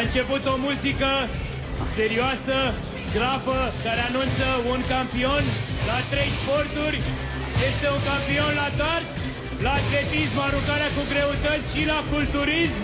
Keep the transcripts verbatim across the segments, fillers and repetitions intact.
început o muzică serioasă, grafă, care anunță un campion la trei sporturi. Este un campion la darts, la atletism, aruncarea cu greutăți și la culturism.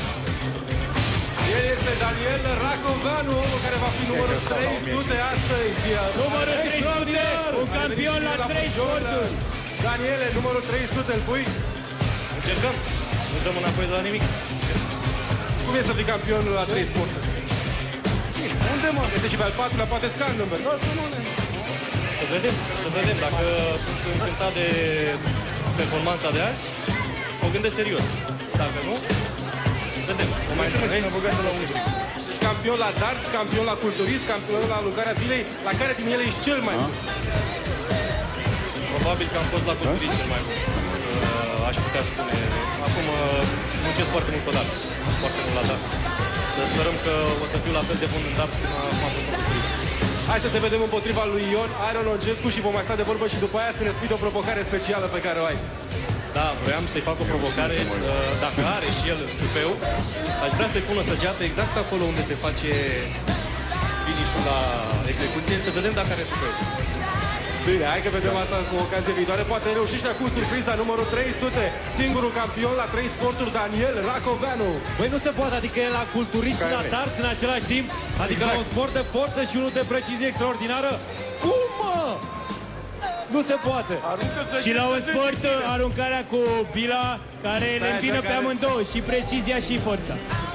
El este Daniel Racoveanu, omul care va fi numărul trei sute astăzi. Numărul trei sute, un campion la trei sporturi. Daniele, numărul trei sute, îl pui? Încercăm. Nu dăm înapoi de la nimic. Cum e să fii campionul la trei sporturi? Unde, mă? Este și pe al patrulea, poate Scandenberg. Să vedem, să vedem. Dacă sunt încântat de performanța de azi, o gândesc serios. Dacă nu, vedem. O mai întâlnesc la unii. Campion la darts, campion la culturism, campion la aluncarea bilei. La care din ele ești cel mai bun? Probabil că am fost la culturism cel mai bun. Aș putea spune. Acum muncesc foarte mult pe darts. Foarte mult la darts. Să sperăm că o să fiu la fel de bun în darts cum am fost în culturism. Hai să te vedem împotriva lui Ion Iron Ongescu și vom mai sta de vorbă și după aia să ne spui de o provocare specială pe care o ai. Da, vreau să-i fac o provocare, să, dacă are și el tupeu, aș vrea să-i pun o săgeată exact acolo unde se face finish-ul la execuție, să vedem dacă are tupeu. Bine, hai că vedem asta cu ocazie viitoare. Poate reușești acum surpriza numărul trei sute. Singurul campion la trei sporturi, Daniel Racoveanu. Băi, nu se poate, adică e la culturism și la darts în același timp. Adică exact. La un sport de forță și unul de precizie extraordinară. Cum, mă? Nu se poate. Și la un sport, aruncarea cu bila, care le îmbină pe amândouă, și precizia și forța.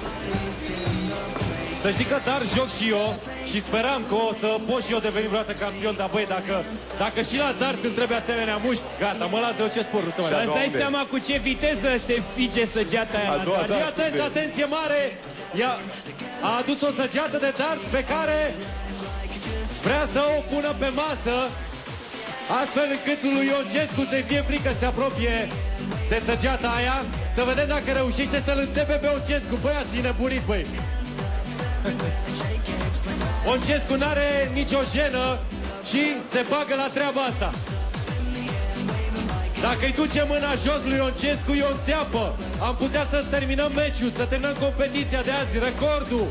Să știi că dar joc și eu și speram că o să pot și eu deveni vreodată campion, dar băi, dacă, dacă și la darts îmi trebuie asemenea mușchi, gata, mă las de orice sport, nu se mai Și îți dai seama cu ce viteză se fige săgeata aia. Fii atent, atenție mare! Ea a adus o săgeată de darts pe care vrea să o pună pe masă, astfel încât lui Ioncescu să-i fie frică, se apropie de săgeata aia, să vedem dacă reușește să-l înțepe pe Ioncescu. Băi, ați nebunit, băi! Oncescu n-are nicio jenă și se bagă la treaba asta. Dacă îi duce mâna jos lui Oncescu, e o înțeapă. Am putea să terminăm meciul, să terminăm competiția de azi, recordul.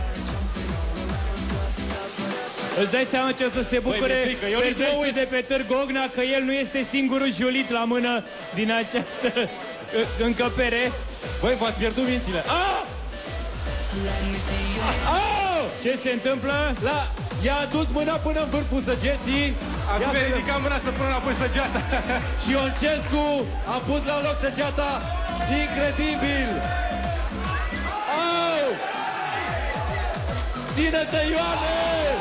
Îți dai seama ce o să se bucure pe de pe Târgu Ogna, că el nu este singurul julit la mână din această încăpere. Băi, v-ați pierdut mințile. Ah! Oh! Ce se întâmplă? La... I-a adus mâna până în vârful săgeții. Acum i-a ridicat mâna să pună înapoi săgeata. Și Ioncescu a pus la loc săgeata. Incredibil! Oh! Ține-te, Ioane!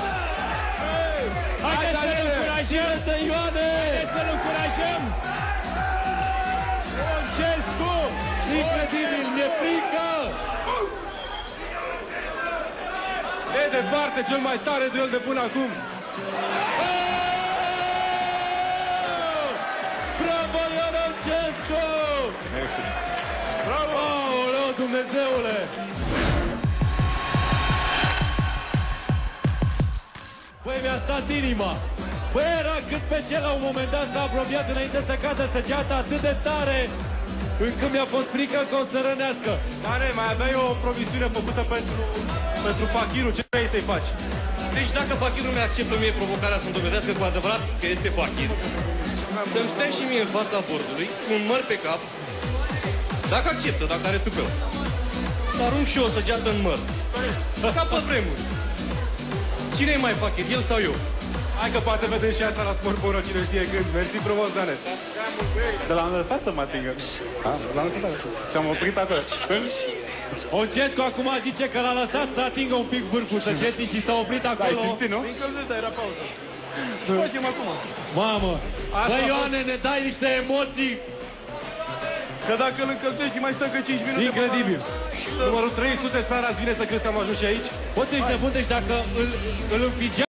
Haideți să-l încurajăm! Ține-te, Ioane! Haideți să-l încurajăm! Ioncescu! Incredibil, mi-e frică! E departe cel mai tare duel de până acum. Bravo, Ioncescu! Bravo! Aoleu, Dumnezeule! Băi, mi-a stat inima! Băi, era cât pe cel la un moment dat s-a apropiat înainte să cadă săgeata atât de tare încât mi-a fost frică că o să rănească. Dane, mai aveai o promisiune făcută pentru, pentru Fachiru. Ce vrei să-i faci? Deci dacă Fachiru mi-acceptă mie provocarea să-mi dovedească cu adevărat că este Fachiru, să-mi stea și mie în fața bordului, cu un măr pe cap, dacă acceptă, dacă are tupeu, să arunc și eu o săgeată în măr. Ca pe vremuri. Cine e mai Fachir, el sau eu? Hai că poate vedem și asta la Sport Poro, cine știe când. Mersi frumos, Dane. De l-am lăsat să mă atingă. L-am lăsat acolo. Și am oprit acolo. În... Oncescu acum zice că l-a lăsat să atingă un pic vârful săgeții și s-a oprit acolo. Ai simțit, nu? Încălzită, era pauză. Facem acum. Mamă! Asta băi, a Ioane, ne dai niște emoții! Că dacă îl încălzești mai stă că cinci minute... Incredibil! Numărul trei sute, Sara, îți vine să crezi că am ajuns și aici? Poți ești nebun, deci dacă îl, îl înfigea